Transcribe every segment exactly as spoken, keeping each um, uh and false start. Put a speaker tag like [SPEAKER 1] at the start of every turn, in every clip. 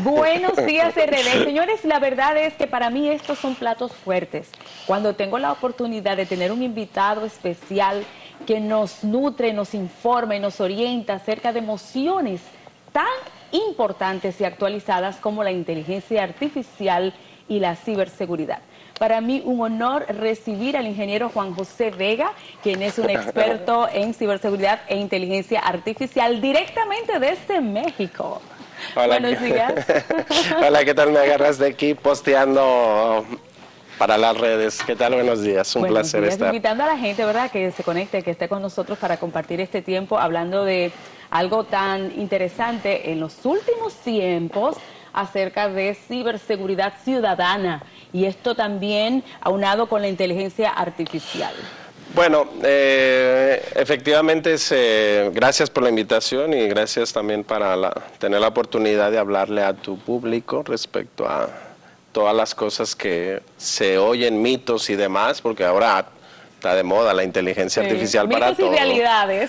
[SPEAKER 1] Buenos días, R D. Señores, la verdad es que para mí estos son platos fuertes. Cuando tengo la oportunidad de tener un invitado especial que nos nutre, nos informa y nos orienta acerca de emociones tan importantes y actualizadas como la inteligencia artificial y la ciberseguridad. Para mí un honor recibir al ingeniero Juan José Vega, quien es un experto en ciberseguridad e inteligencia artificial directamente desde México.
[SPEAKER 2] Hola,
[SPEAKER 1] Buenos días.
[SPEAKER 2] Hola, ¿qué tal? Me agarras de aquí posteando para las redes. ¿Qué tal? Buenos días, un
[SPEAKER 1] Buenos
[SPEAKER 2] placer
[SPEAKER 1] días.
[SPEAKER 2] estar.
[SPEAKER 1] Invitando a la gente, ¿verdad?, que se conecte, que esté con nosotros para compartir este tiempo hablando de algo tan interesante en los últimos tiempos acerca de ciberseguridad ciudadana, y esto también aunado con la inteligencia artificial.
[SPEAKER 2] Bueno, eh, efectivamente, es, eh, gracias por la invitación y gracias también para la, tener la oportunidad de hablarle a tu público respecto a todas las cosas que se oyen, mitos y demás, porque ahora está de moda la inteligencia sí, artificial para todo.
[SPEAKER 1] Mitos y realidades.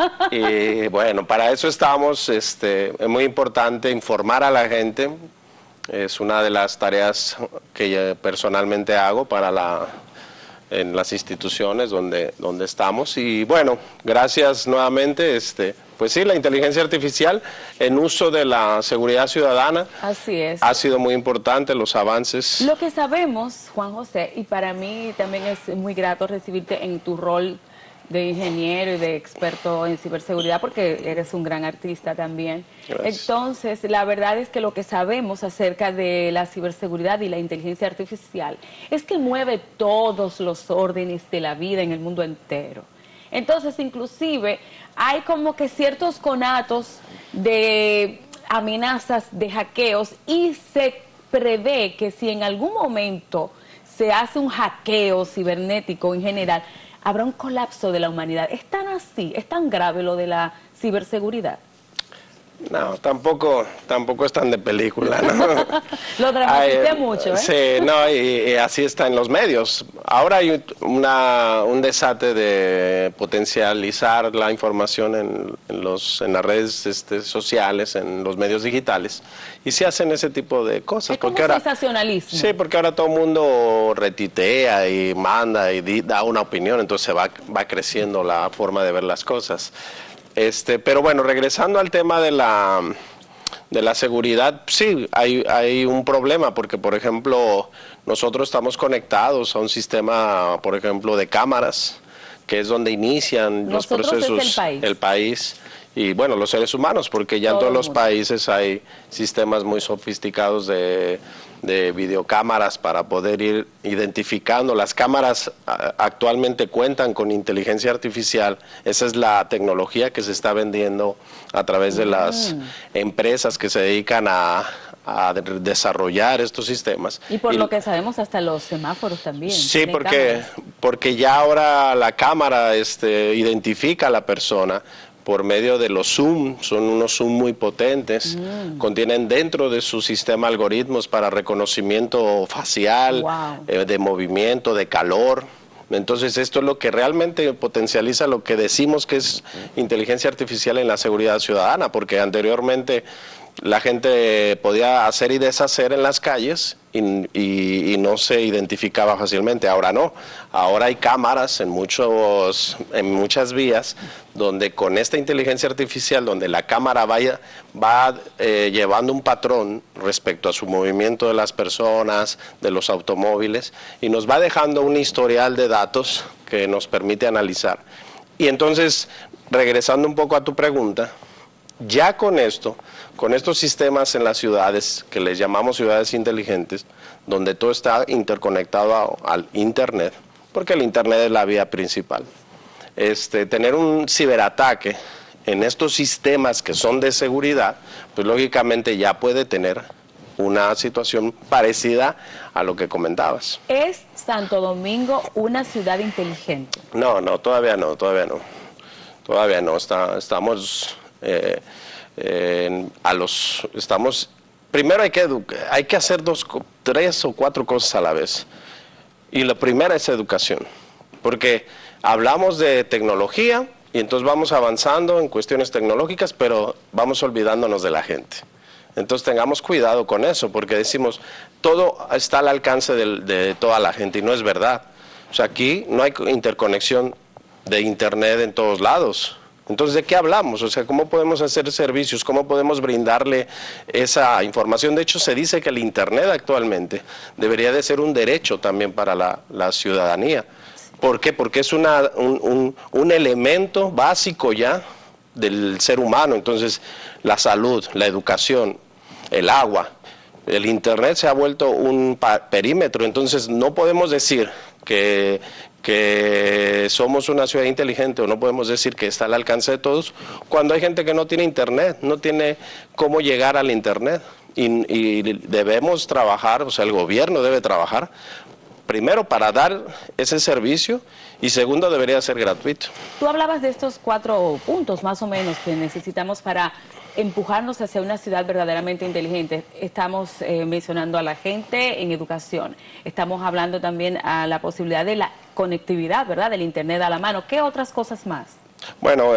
[SPEAKER 2] Y bueno, para eso estamos. Este, es muy importante informar a la gente. Es una de las tareas que yo personalmente hago para la, en las instituciones donde, donde estamos. Y bueno, gracias nuevamente. Este, pues sí, la inteligencia artificial en uso de la seguridad ciudadana.
[SPEAKER 1] Así es.
[SPEAKER 2] Ha sido muy importante los avances.
[SPEAKER 1] Lo que sabemos, Juan José, y para mí también es muy grato recibirte en tu rol de ingeniero y de experto en ciberseguridad, porque eres un gran artista también. Gracias. Entonces, la verdad es que lo que sabemos acerca de la ciberseguridad y la inteligencia artificial es que mueve todos los órdenes de la vida en el mundo entero. Entonces, inclusive, hay como que ciertos conatos de amenazas, de hackeos, y se prevé que si en algún momento se hace un hackeo cibernético en general, habrá un colapso de la humanidad. ¿Es tan así? ¿Es tan grave lo de la ciberseguridad?
[SPEAKER 2] No, tampoco, tampoco es tan de película, ¿no?
[SPEAKER 1] Lo dramaticé mucho, ¿eh?
[SPEAKER 2] Sí, no, y, y así está en los medios. Ahora hay una, un desate de potencializar la información en, en, los, en las redes este, sociales, en los medios digitales, y se hacen ese tipo de cosas.
[SPEAKER 1] Es como
[SPEAKER 2] porque ahora,
[SPEAKER 1] sensacionalismo.
[SPEAKER 2] Sí, porque ahora todo el mundo retitea y manda y di, da una opinión, entonces va, va creciendo la forma de ver las cosas. Este, pero bueno, regresando al tema de la, de la seguridad, sí, hay, hay un problema porque, por ejemplo, nosotros estamos conectados a un sistema, por ejemplo, de cámaras, que es donde inician
[SPEAKER 1] nosotros
[SPEAKER 2] los procesos,
[SPEAKER 1] es el país.
[SPEAKER 2] el país y, bueno, los seres humanos, porque ya Todo en todos los países hay sistemas muy sofisticados de, de videocámaras para poder ir identificando. Las cámaras a, actualmente cuentan con inteligencia artificial. Esa es la tecnología que se está vendiendo a través de las mm. empresas que se dedican a, a desarrollar estos sistemas.
[SPEAKER 1] Y por
[SPEAKER 2] y,
[SPEAKER 1] lo que sabemos, hasta los semáforos también.
[SPEAKER 2] Sí, porque, porque ya ahora la cámara este, identifica a la persona por medio de los zoom, son unos zoom muy potentes, mm. contienen dentro de su sistema algoritmos para reconocimiento facial, wow. eh, de movimiento, de calor. Entonces esto es lo que realmente potencializa lo que decimos que es inteligencia artificial en la seguridad ciudadana, porque anteriormente la gente podía hacer y deshacer en las calles y, y, y no se identificaba fácilmente. Ahora no, ahora hay cámaras en, muchos, en muchas vías donde con esta inteligencia artificial, donde la cámara vaya, va eh, llevando un patrón respecto a su movimiento de las personas, de los automóviles, y nos va dejando un historial de datos que nos permite analizar. Y entonces, regresando un poco a tu pregunta, ya con esto, con estos sistemas en las ciudades, que les llamamos ciudades inteligentes, donde todo está interconectado a, al Internet, porque el Internet es la vía principal. Este, tener un ciberataque en estos sistemas que son de seguridad, pues lógicamente ya puede tener una situación parecida a lo que comentabas.
[SPEAKER 1] ¿Es Santo Domingo una ciudad inteligente?
[SPEAKER 2] No, no, todavía no, todavía no. Todavía no, está, estamos... Eh, eh, a los estamos primero hay que educar, hay que hacer dos, tres o cuatro cosas a la vez, y la primera es educación, porque hablamos de tecnología y entonces vamos avanzando en cuestiones tecnológicas, pero vamos olvidándonos de la gente. Entonces tengamos cuidado con eso, porque decimos, todo está al alcance de, de toda la gente, y no es verdad. O sea, aquí no hay interconexión de internet en todos lados. Entonces, ¿de qué hablamos? O sea, ¿cómo podemos hacer servicios? ¿Cómo podemos brindarle esa información? De hecho, se dice que el internet actualmente debería de ser un derecho también para la, la ciudadanía. ¿Por qué? Porque es una, un, un, un elemento básico ya del ser humano. Entonces, la salud, la educación, el agua, el internet se ha vuelto un perímetro. Entonces, no podemos decir que, que somos una ciudad inteligente, o no podemos decir que está al alcance de todos, cuando hay gente que no tiene internet, no tiene cómo llegar al internet. Y, y debemos trabajar, o sea, el gobierno debe trabajar, primero para dar ese servicio, y segundo debería ser gratuito.
[SPEAKER 1] Tú hablabas de estos cuatro puntos más o menos que necesitamos para empujarnos hacia una ciudad verdaderamente inteligente. Estamos eh, mencionando a la gente en educación, estamos hablando también a la posibilidad de la conectividad, ¿verdad?, del internet a la mano. ¿Qué otras cosas más?
[SPEAKER 2] Bueno,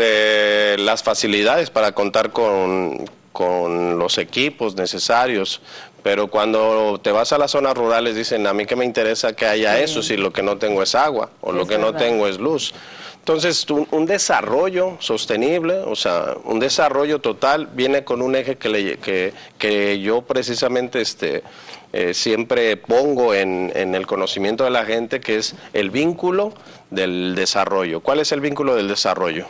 [SPEAKER 2] este, las facilidades para contar con, con los equipos necesarios, pero cuando te vas a las zonas rurales dicen, a mí que me interesa que haya sí. eso si lo que no tengo es agua, o es lo que verdad. no tengo es luz. Entonces, un, un desarrollo sostenible, o sea, un desarrollo total, viene con un eje que, le, que, que yo precisamente este, eh, siempre pongo en, en el conocimiento de la gente, que es el vínculo del desarrollo. ¿Cuál es el vínculo del desarrollo?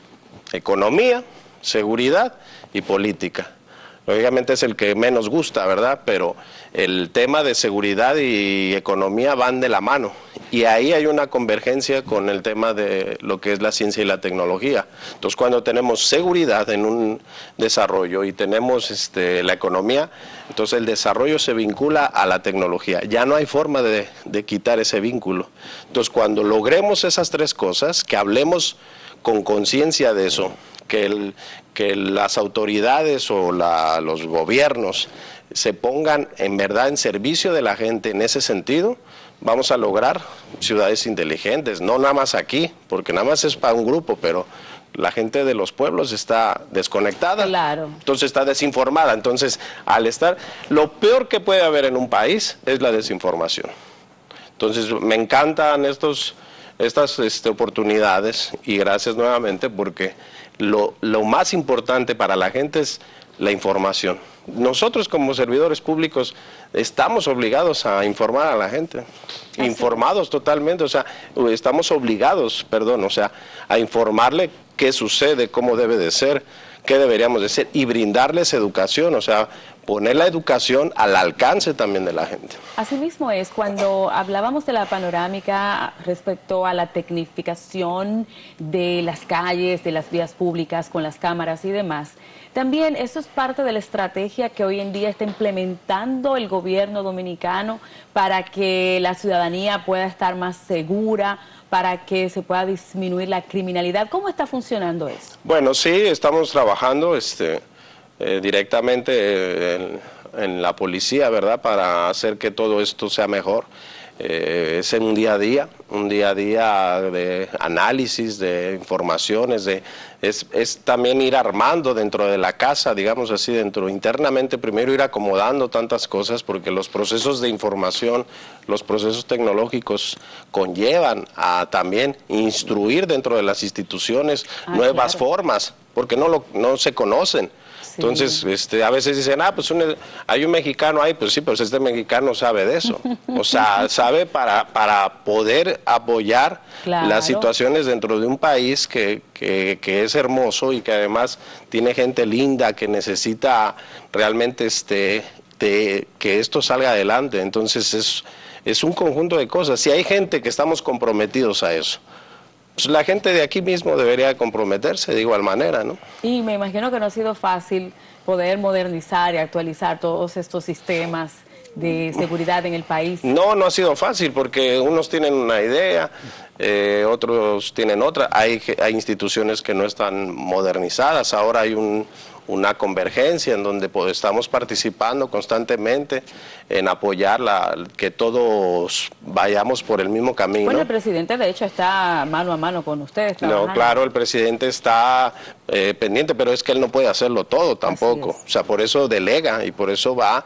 [SPEAKER 2] Economía, seguridad y política. Lógicamente es el que menos gusta, ¿verdad? Pero el tema de seguridad y economía van de la mano. Y ahí hay una convergencia con el tema de lo que es la ciencia y la tecnología. Entonces, cuando tenemos seguridad en un desarrollo y tenemos este, la economía, entonces el desarrollo se vincula a la tecnología. Ya no hay forma de, de quitar ese vínculo. Entonces, cuando logremos esas tres cosas, que hablemos con conciencia de eso, que, el, que las autoridades o la, los gobiernos se pongan en verdad en servicio de la gente en ese sentido, vamos a lograr ciudades inteligentes, no nada más aquí, porque nada más es para un grupo, pero la gente de los pueblos está desconectada,
[SPEAKER 1] claro.
[SPEAKER 2] Entonces está desinformada. Entonces, al estar, lo peor que puede haber en un país es la desinformación. Entonces, me encantan estos, estas este, oportunidades, y gracias nuevamente, porque lo, lo más importante para la gente es la información. Nosotros como servidores públicos estamos obligados a informar a la gente, Así. informados totalmente, o sea, estamos obligados, perdón, o sea, a informarle qué sucede, cómo debe de ser, qué deberíamos de ser, y brindarles educación, o sea, poner la educación al alcance también de la gente.
[SPEAKER 1] Asimismo es, cuando hablábamos de la panorámica respecto a la tecnificación de las calles, de las vías públicas con las cámaras y demás, también eso es parte de la estrategia que hoy en día está implementando el gobierno dominicano para que la ciudadanía pueda estar más segura, para que se pueda disminuir la criminalidad. ¿Cómo está funcionando eso?
[SPEAKER 2] Bueno, sí, estamos trabajando este, eh, directamente eh, en, en la policía, ¿verdad?, para hacer que todo esto sea mejor. Eh, es en un día a día, un día a día de análisis, de informaciones, de, es, es también ir armando dentro de la casa, digamos así, dentro internamente, primero ir acomodando tantas cosas, porque los procesos de información, los procesos tecnológicos conllevan a también instruir dentro de las instituciones ah, nuevas claro. formas, porque no, lo, no se conocen. Sí. Entonces, este, a veces dicen, ah, pues un, hay un mexicano ahí, pues sí, pues este mexicano sabe de eso. O sea, sabe para, para poder apoyar claro. las situaciones dentro de un país que, que, que es hermoso y que además tiene gente linda que necesita realmente este, de, que esto salga adelante. Entonces, es, es un conjunto de cosas. Si hay gente que estamos comprometidos a eso, pues la gente de aquí mismo debería comprometerse de igual manera, ¿no?
[SPEAKER 1] Y me imagino que no ha sido fácil poder modernizar y actualizar todos estos sistemas de seguridad en el país.
[SPEAKER 2] No, no ha sido fácil, porque unos tienen una idea, eh, otros tienen otra. Hay, hay instituciones que no están modernizadas. Ahora hay un, una convergencia en donde pues, estamos participando constantemente en apoyar la, que todos vayamos por el mismo camino.
[SPEAKER 1] Bueno, el presidente de hecho está mano a mano con ustedes trabajando.
[SPEAKER 2] No, claro, el presidente está eh, pendiente, pero es que él no puede hacerlo todo tampoco. O sea, por eso delega y por eso va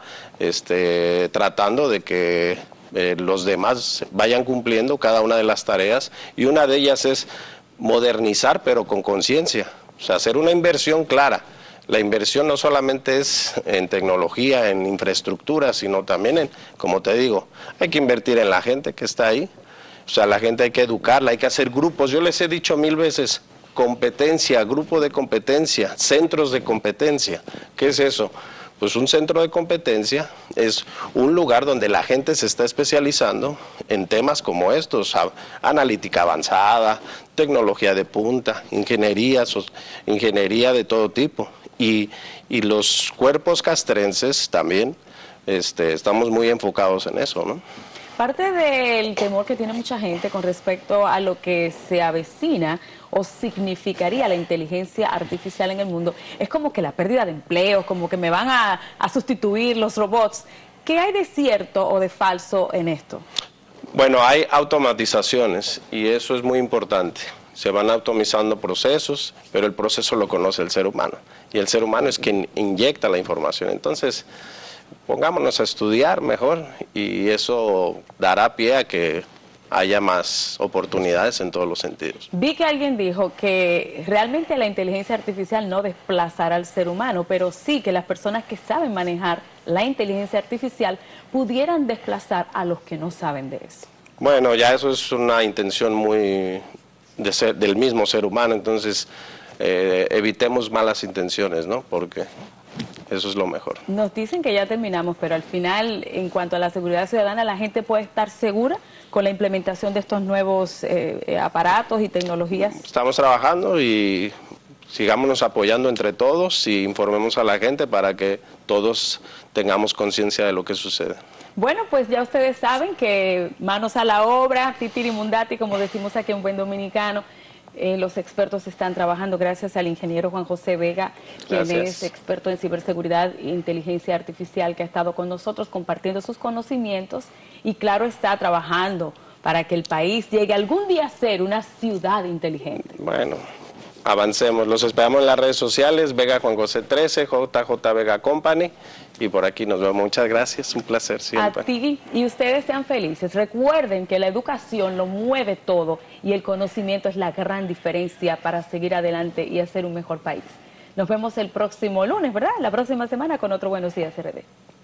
[SPEAKER 2] este, tratando de que eh, los demás vayan cumpliendo cada una de las tareas, y una de ellas es modernizar, pero con conciencia. O sea, hacer una inversión clara. La inversión no solamente es en tecnología, en infraestructura, sino también en, como te digo, hay que invertir en la gente que está ahí. O sea, la gente hay que educarla, hay que hacer grupos. Yo les he dicho mil veces, competencia, grupo de competencia, centros de competencia. ¿Qué es eso? Pues un centro de competencia es un lugar donde la gente se está especializando en temas como estos: analítica avanzada, tecnología de punta, ingeniería, ingeniería de todo tipo. Y, y los cuerpos castrenses también este, estamos muy enfocados en eso, ¿no?
[SPEAKER 1] Parte del temor que tiene mucha gente con respecto a lo que se avecina o significaría la inteligencia artificial en el mundo es como que la pérdida de empleos, como que me van a, a sustituir los robots. ¿Qué hay de cierto o de falso en esto?
[SPEAKER 2] Bueno, hay automatizaciones y eso es muy importante. Se van automatizando procesos, pero el proceso lo conoce el ser humano. Y el ser humano es quien inyecta la información. Entonces, pongámonos a estudiar mejor y eso dará pie a que haya más oportunidades en todos los sentidos.
[SPEAKER 1] Vi que alguien dijo que realmente la inteligencia artificial no desplazará al ser humano, pero sí que las personas que saben manejar la inteligencia artificial pudieran desplazar a los que no saben de eso.
[SPEAKER 2] Bueno, ya eso es una intención muy de ser, del mismo ser humano, entonces eh, evitemos malas intenciones, ¿no? Porque eso es lo mejor.
[SPEAKER 1] Nos dicen que ya terminamos, pero al final, en cuanto a la seguridad ciudadana, la gente puede estar segura con la implementación de estos nuevos eh, aparatos y tecnologías.
[SPEAKER 2] Estamos trabajando y sigámonos apoyando entre todos y informemos a la gente para que todos tengamos conciencia de lo que sucede.
[SPEAKER 1] Bueno, pues ya ustedes saben que manos a la obra, titirimundati, como decimos aquí en buen dominicano. Eh, los expertos están trabajando gracias al ingeniero Juan José Vega, quien
[SPEAKER 2] Gracias.
[SPEAKER 1] es experto en ciberseguridad e inteligencia artificial, que ha estado con nosotros compartiendo sus conocimientos y claro está trabajando para que el país llegue algún día a ser una ciudad inteligente.
[SPEAKER 2] Bueno, avancemos. Los esperamos en las redes sociales, Vega Juan José trece, J J Vega Company, y por aquí nos vemos. Muchas gracias, un placer siempre.
[SPEAKER 1] A ti, y ustedes sean felices. Recuerden que la educación lo mueve todo y el conocimiento es la gran diferencia para seguir adelante y hacer un mejor país. Nos vemos el próximo lunes, ¿verdad? La próxima semana con otro Buenos Días R D.